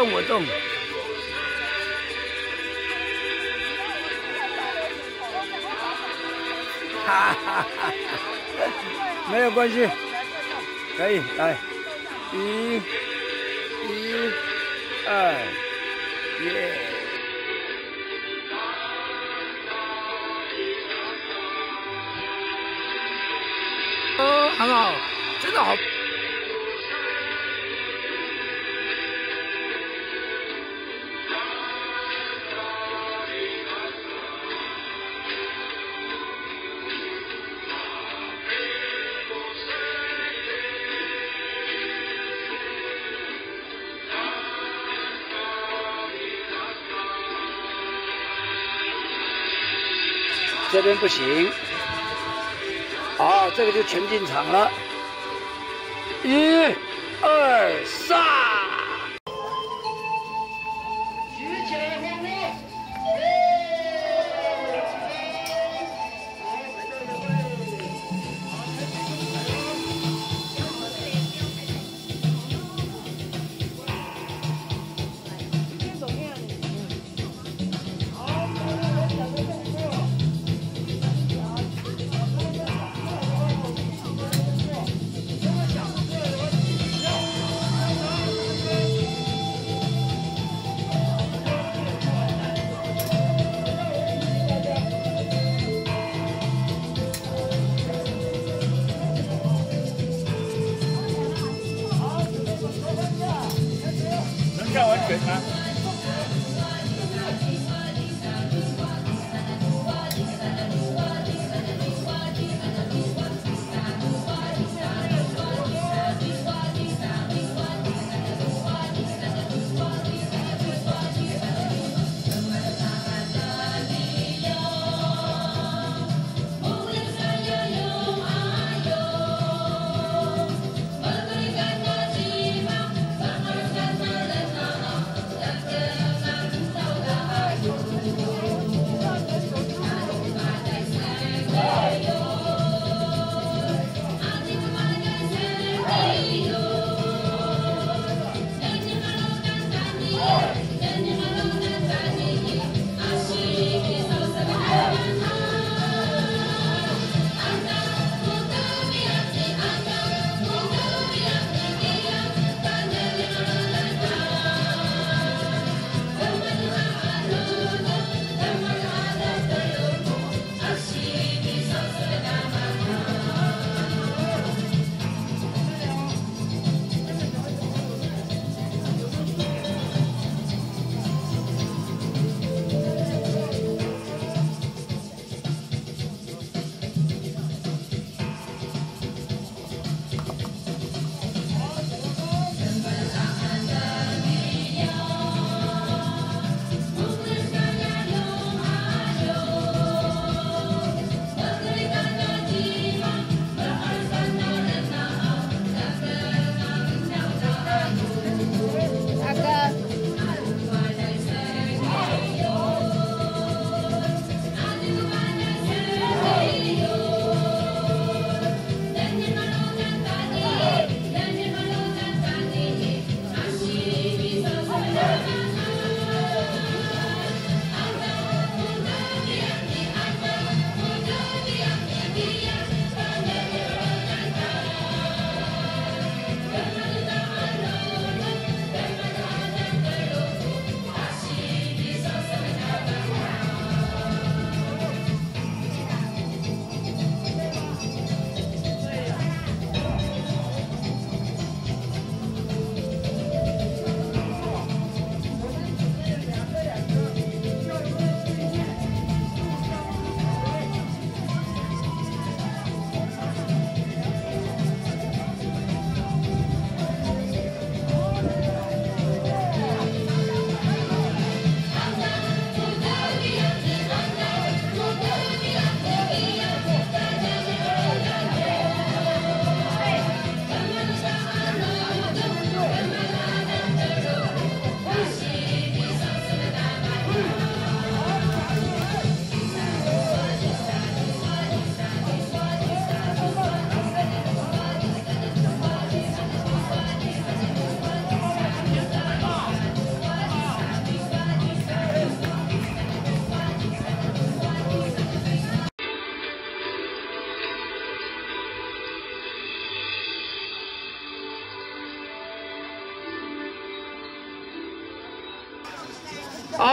动我动。哈哈哈，没有关系，可以来，一、二，耶！哦，很好，真的好。 这边不行，好，这个就全进场了。1、2、3。举起来，红龙！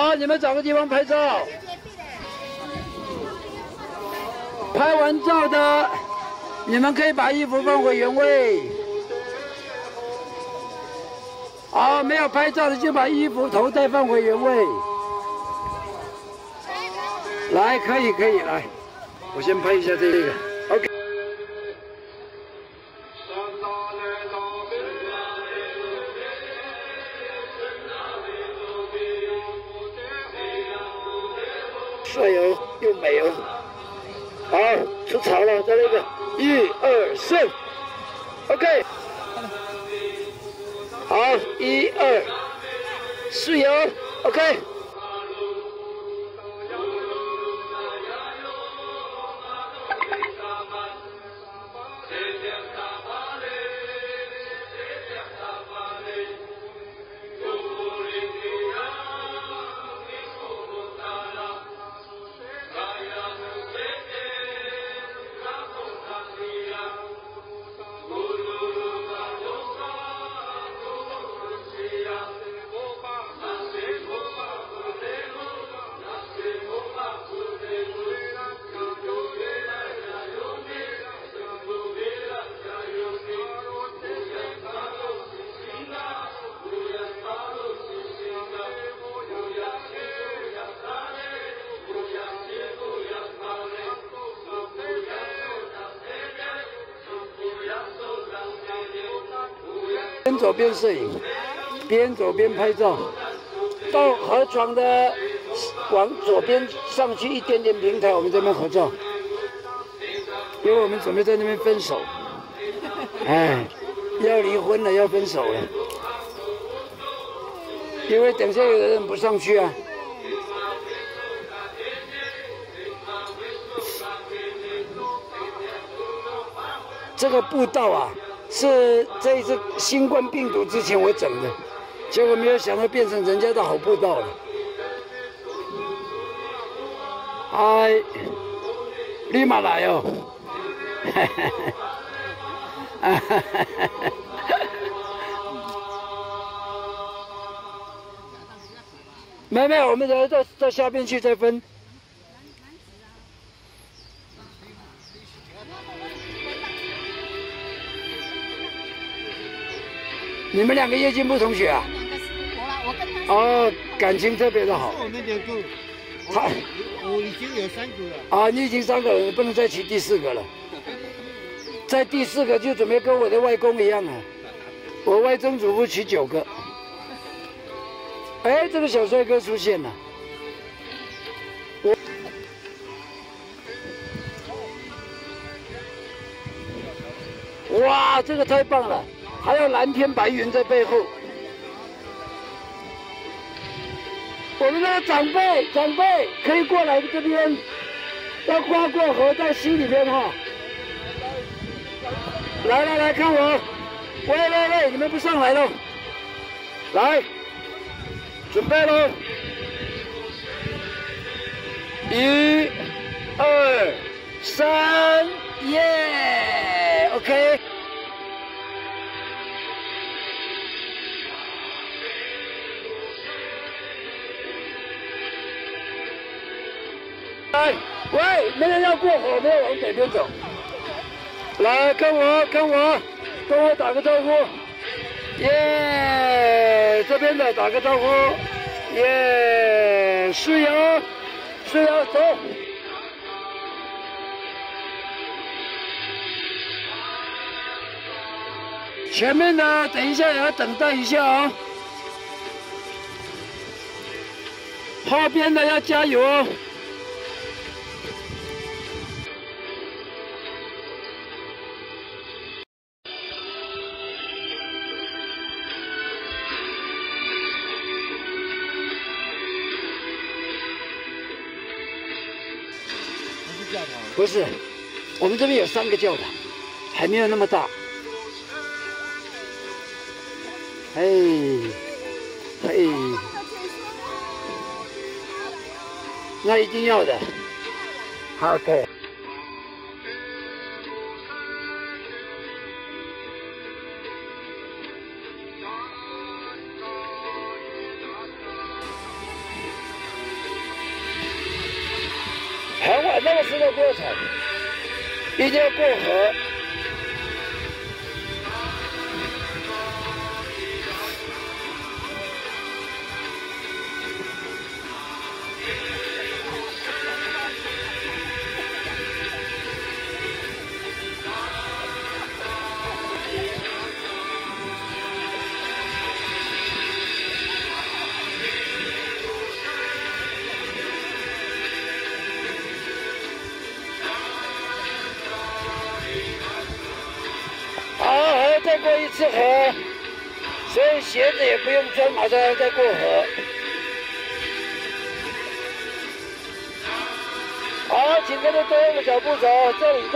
好，你们找个地方拍照。拍完照的，你们可以把衣服放回原位。好，没有拍照的就把衣服头带放回原位。来，可以，来，我先拍一下这个 ，OK。帅哦，又美哦。好，出草了，再来一个，1、2、3 ，OK。好，1、2，是哦 ，OK。边走边摄影，边走边拍照。到河床的往左边上去一点点平台，我们这边合照。因为我们准备在那边分手，哎，要离婚了，要分手了。因为等下有的人不上去啊。这个步道啊。是这一次新冠病毒之前我整的，结果没有想到变成人家的好步道了。嗨，立马来哦！没，我们到下边去再分。你们2个叶金部同学啊？我跟他哦，感情特别的好。我们2个，我已经有3个了。啊，你已经3个了，你不能再娶第4个了。在第4个就准备跟我的外公一样啊，我外曾祖父娶9个。哎，这个小帅哥出现了。哇，这个太棒了！还有蓝天白云在背后。我们的长辈可以过来这边，要跨过河到溪里面哈。来看我，喂，你们不上来喽？来，准备喽！1、2、3，耶 ！OK。来，喂，没人要过河，没有往北边走。来，跟我打个招呼。耶，这边的打个招呼。耶，是哟，走。前面的等一下也要等待一下哦。后边的要加油哦。不是，我们这边有3个教堂，还没有那么大。嘿，那一定要的。好，OK。 那个石头不要踩，一定要过河。再过一次河，所以鞋子也不用穿，马上要再过河。好，请跟着多用个脚步走，这里。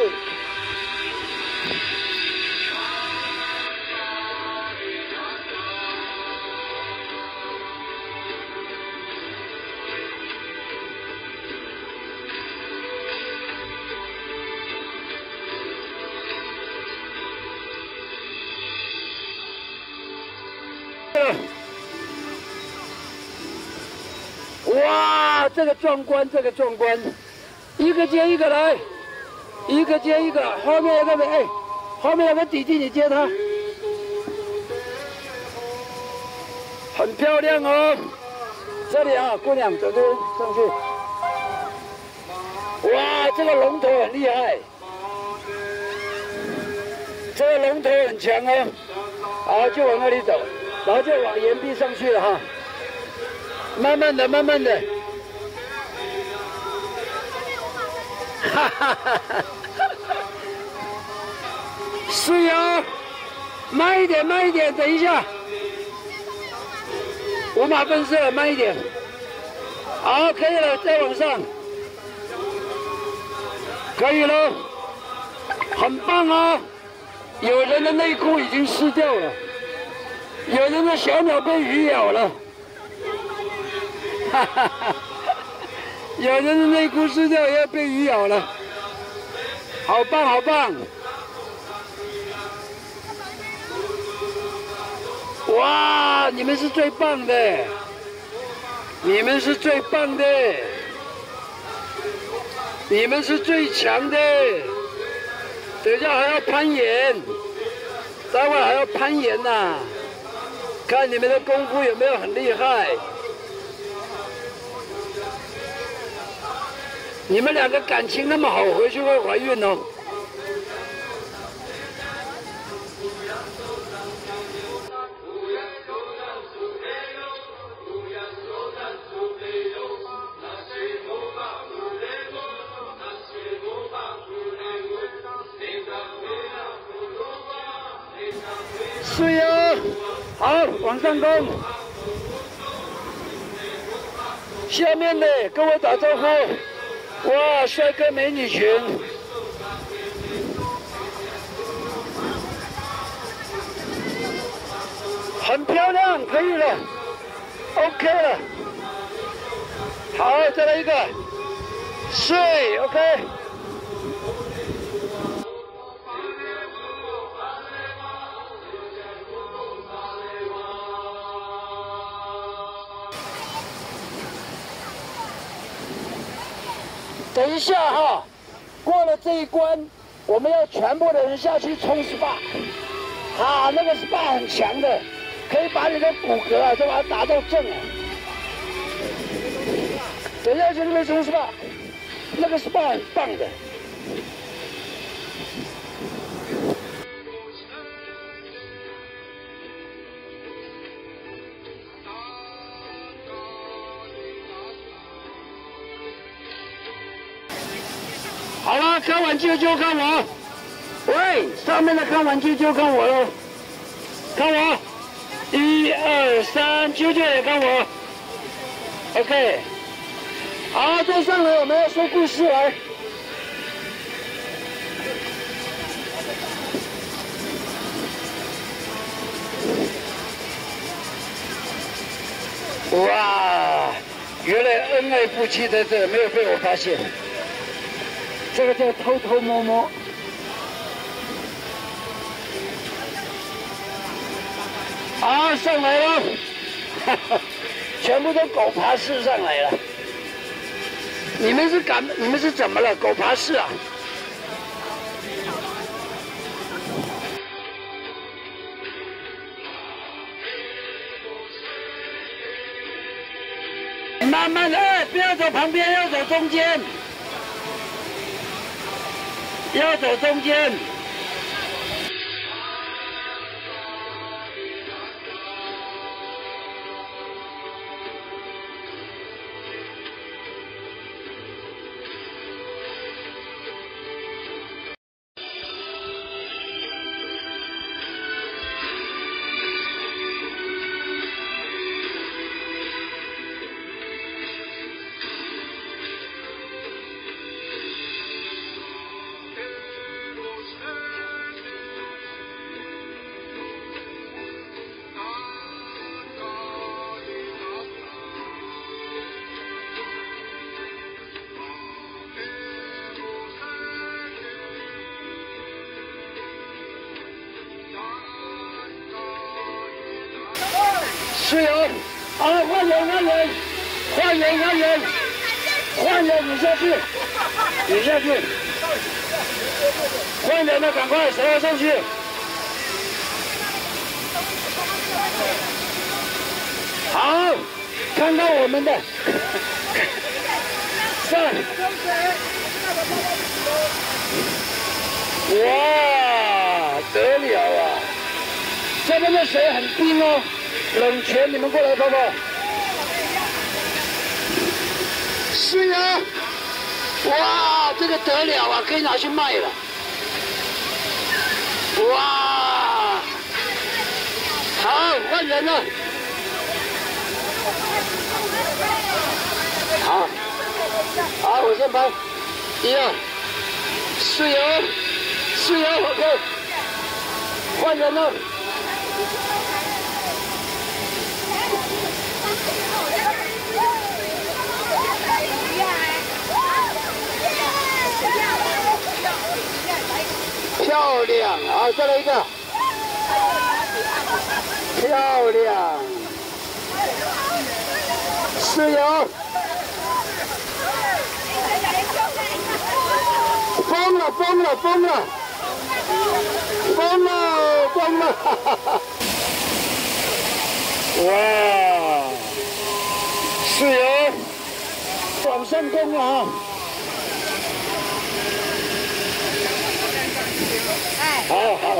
哇，这个壮观，一个接一个来，一个接一个，后面有个后面有个弟弟，你接他，很漂亮哦。这里啊，姑娘走上去。哇，这个龙头很厉害，这个龙头很强哦。好，就往那里走，然后就往岩壁上去了哈。慢慢的，哈哈哈！是哦，慢一点，等一下，5码分射，慢一点。好，可以了，再往上，可以了，很棒啊！有人的内裤已经湿掉了，有人的小鸟被鱼咬了。哈哈哈！有人的内裤湿掉，也要被鱼咬了，好棒！哇，你们是最棒的，你们是最强的。等一下还要攀岩，待会还要攀岩呐，看你们的功夫有没有很厉害。你们两个感情那么好，回去会怀孕哦。是哟，好，往上攻。下面的跟我打招呼。哇，帅哥美女群，很漂亮，可以了 ，OK 了。好，再来一个，睡 ，OK。等一下哈，过了这一关，我们要全部的人下去冲 SPA， 啊，那个 SPA 很强的，可以把你的骨骼啊，就把它打到正啊。等一下去那边冲 SPA， 那个 SPA 很棒的。好了，看完就看我。喂，上面的看完就看我喽。看我，1、2、3，啾啾也看我。OK。好，再上来我们要说故事来。哇，原来恩爱夫妻在这，没有被我发现。这个叫偷偷摸摸。好，上来了，全部都狗爬式上来了。 你们是怎么了？狗爬式啊？慢慢的，不要走旁边，要走中间，要走中间。是有，啊，换人，你下去，换人了，赶快，谁要上去？好，看到我们的，上，哇，得了啊！这边的水很冰哦。冷泉，你们过来泡泡。是啊，哇，这个得了啊，可以拿去卖了。哇，好，换人了。好，好，我先拍。1、2，是油 ，OK。换人了。漂亮，好，再来一个，漂亮，是油，疯了，哇，是油，往上攻了啊！好，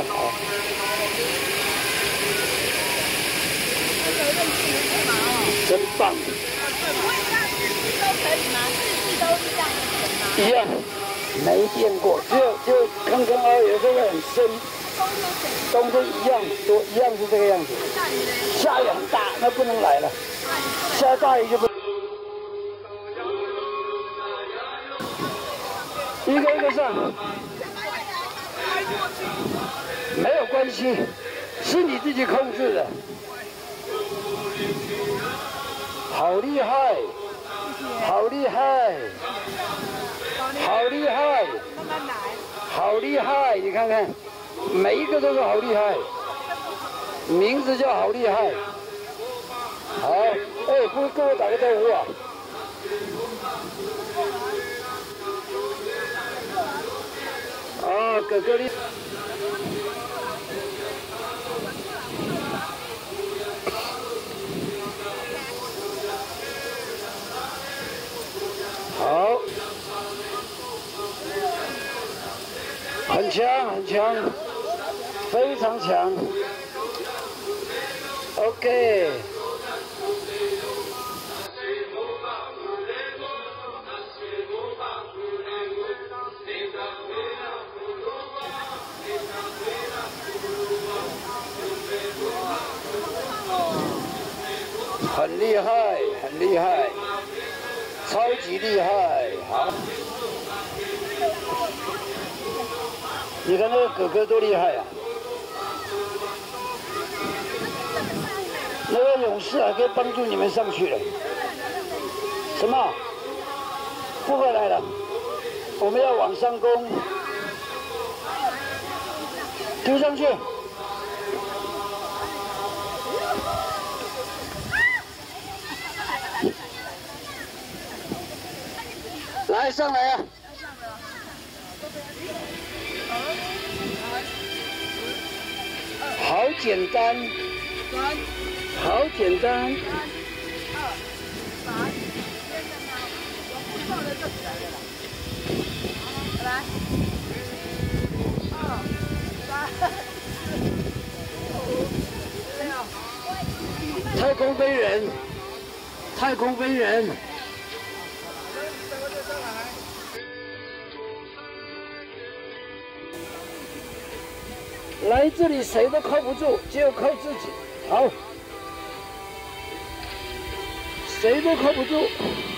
真棒！一样，没变过，就坑凹，有时候会很深，都是一样是这个样子。下雨很大，那不能来了，下大雨就不。一个上。没有关系，是你自己控制的。好厉害，好厉害，好厉害，好厉害！你看看，每一个都是好厉害，名字叫好厉害。好，哎，不跟我打个招呼啊？啊，哥哥你。好，很强，非常强。OK。很厉害，超级厉害！好，你看那个哥哥多厉害啊！那个勇士还可以帮助你们上去了。什么？不回来了？我们要往上攻，丢上去。 来上来啊！好简单，好简单。3、2、1，我不错的就起来了。来，2、3、4、5、6。太空飞人，太空飞人。 来这里谁都靠不住，只有靠自己。好，谁都靠不住，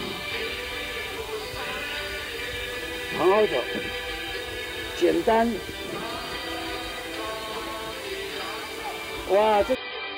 好好走，简单。哇，这。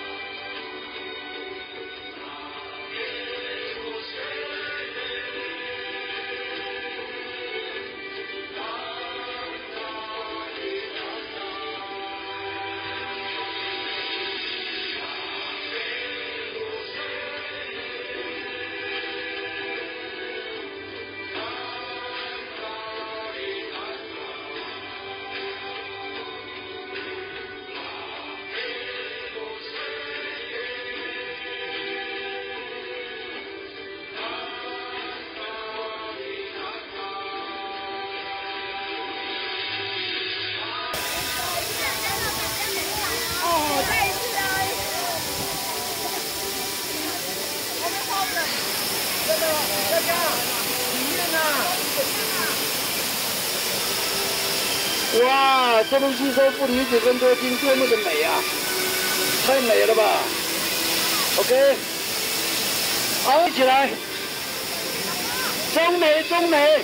哇，这边吸收负离子跟多晶多么的美啊！太美了吧 ？OK， 好，一起来，中美，中美，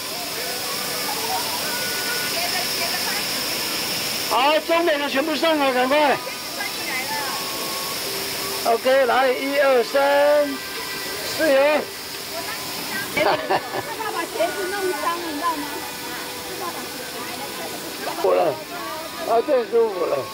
好，中美的全部上来，赶快。OK， 来，1、2、3，加油！他爸把鞋子弄脏了，你知道吗？ 服了，啊，最舒服了。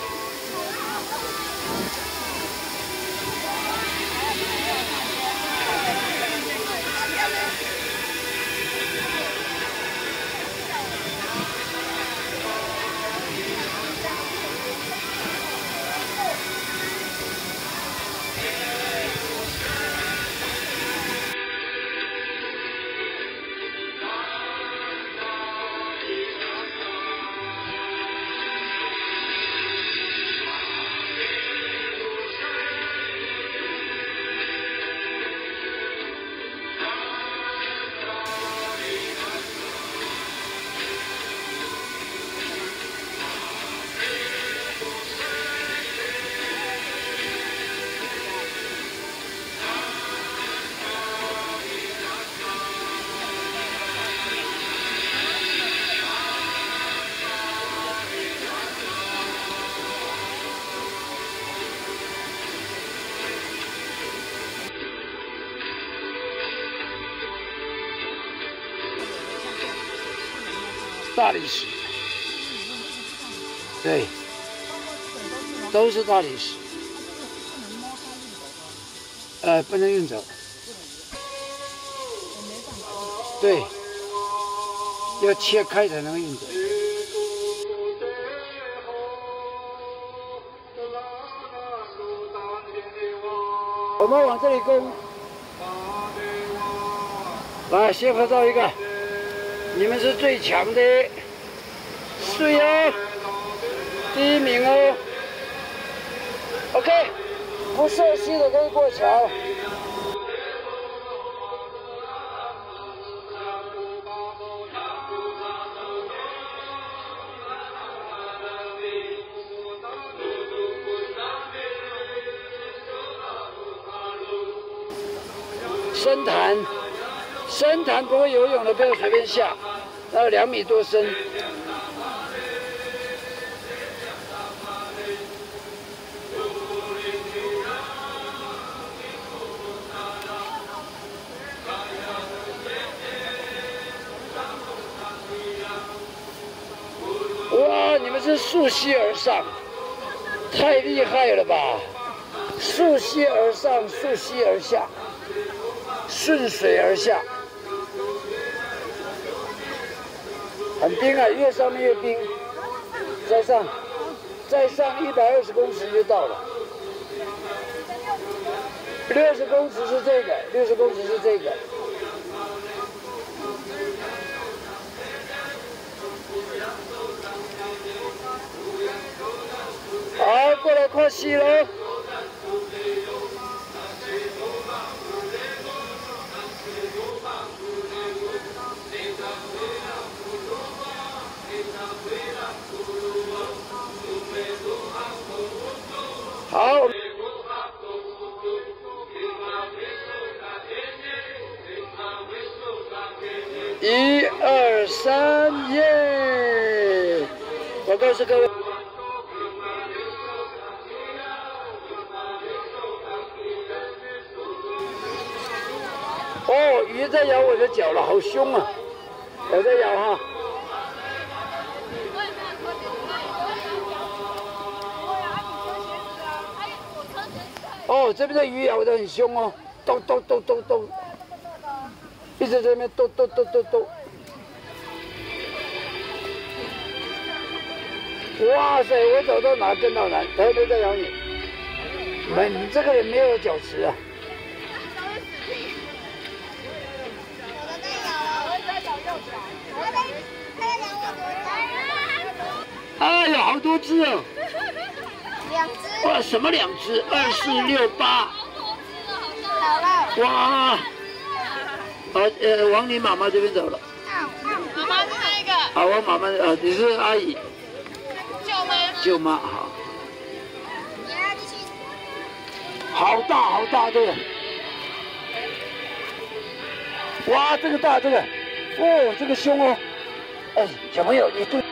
大理石，对，都是大理石。不能运走。对，要切开才能运走。我们往这里攻。来，先合照一个。 你们是最强的，是哦，第1名哦。OK， 不涉溪的可以过桥。深潭。 深潭不会游泳的，不要随便下，那2米多深。哇，你们是溯溪而上，太厉害了吧！溯溪而上，溯溪而下，顺水而下。 很冰啊，越上面越冰。再上120公尺就到了。60公尺是这个，60公尺是这个。好，过来看戏喽。 好，1、2、3，耶！我告诉各位，哦，鱼在咬我的脚了，好凶啊！我在咬哈。 哦，这边的鱼咬得很凶哦，咚咚咚咚咚，一直在那边咚咚咚咚咚。哇塞，我走到哪跟到哪，它都在咬你。你这个也没有脚趾啊。哎呦，好多只哦。 2只。 哇，什么2只？2、4、6、8。 好了。 哇！好，往你妈妈这边走了。 妈妈是那个。 好，我妈妈你是阿姨。 舅妈。 舅妈好。 你要继续。 好大好大这个。哇，这个大这个，哦，这个凶哦。哎，小朋友，你对。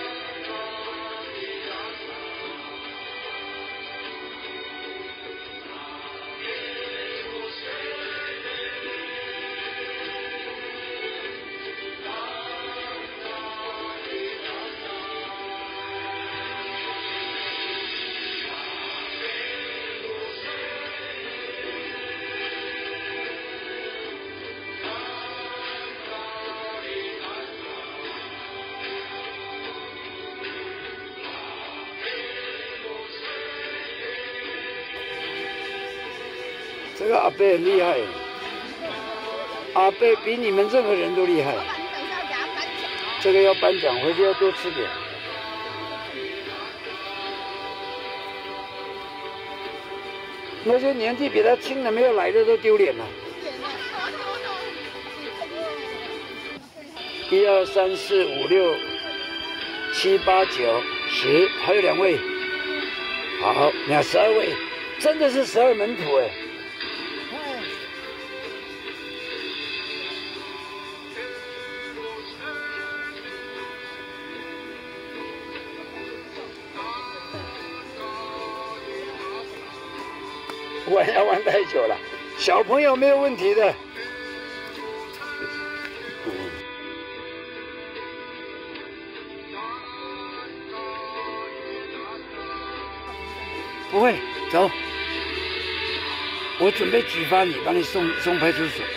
这个阿伯很厉害，阿伯比你们任何人都厉害。这个要颁奖，回去要多吃点。那些年纪比他轻的没有来的都丢脸了。1、2、3、4、5、6、7、8、9、10，还有2位。好，你看12位，真的是12门徒哎。 玩太久了，小朋友没有问题的。不会，走。我准备举发你，把你送派出所。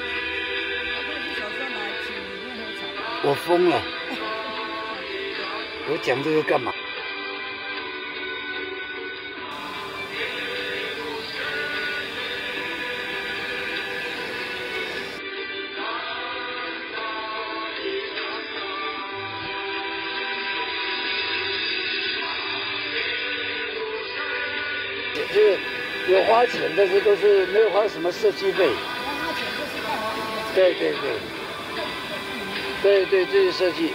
我疯了！我讲这个干嘛？ 就是有花钱，但是都是没有花什么设计费。对，这是设计。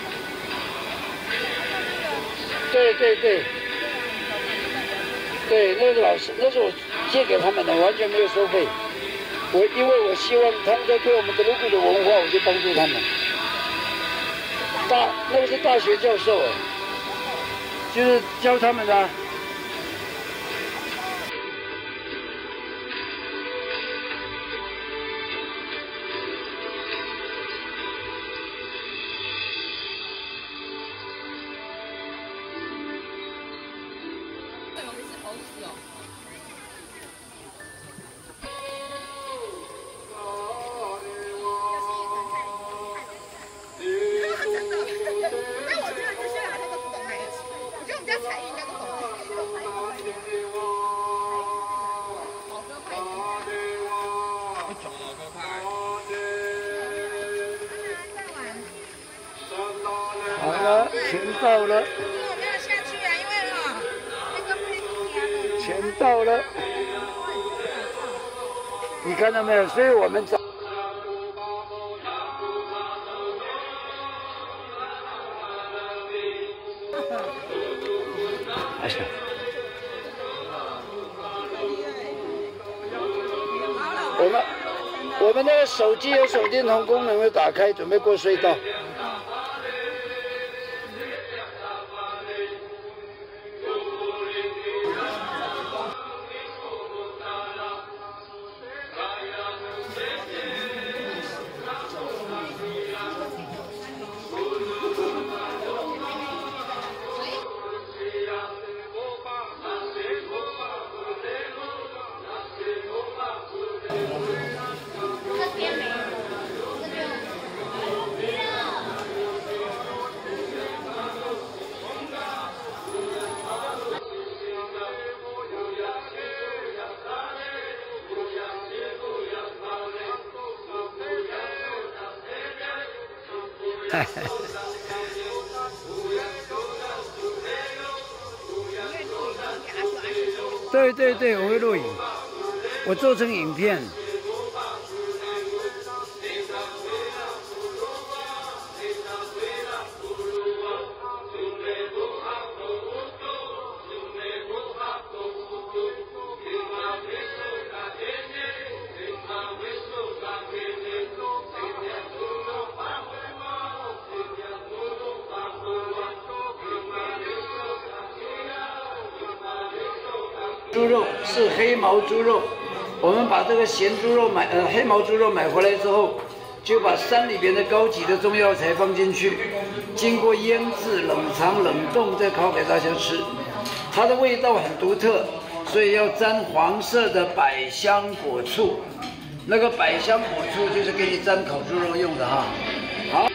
对，那个老师，那是我借给他们的，完全没有收费。因为我希望他们在推我们德鲁固的文化，我就帮助他们。那个是大学教授哎，就是教他们的、啊。 到了。 不要下去啊，因为哈，那个配不甜了。 钱到了，你看到没有？所以我们找。哎呀。 我们那个手机有手电筒功能的打开，准备过隧道。对对对，我会录影，我做成影片。猪肉是黑毛猪肉，我们把这个咸猪肉黑毛猪肉买回来之后，就把山里边的高级的中药材放进去，经过腌制、冷藏、冷冻，再烤给大家吃。它的味道很独特，所以要沾黄色的百香果醋。那个百香果醋就是给你沾烤猪肉用的哈。好。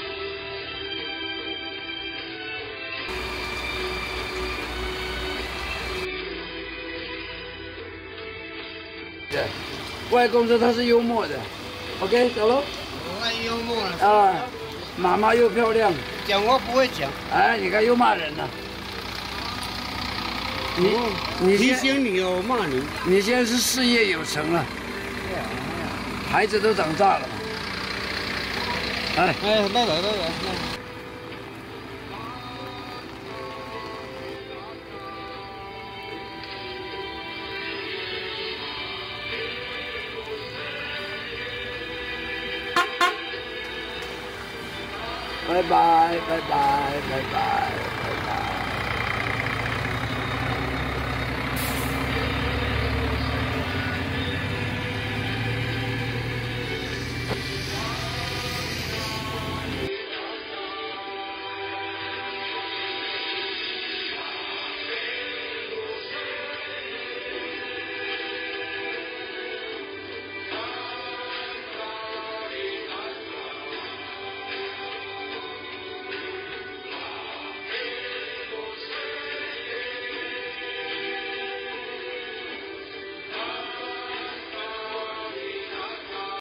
外公说他是幽默的 ，OK， 走喽。 我爱幽默了啊，妈妈又漂亮。 讲话不会讲。 哎，你看又骂人了。你提醒你哦，骂你。 你现在是事业有成了，孩子都长大了。哎， 来。 拜拜。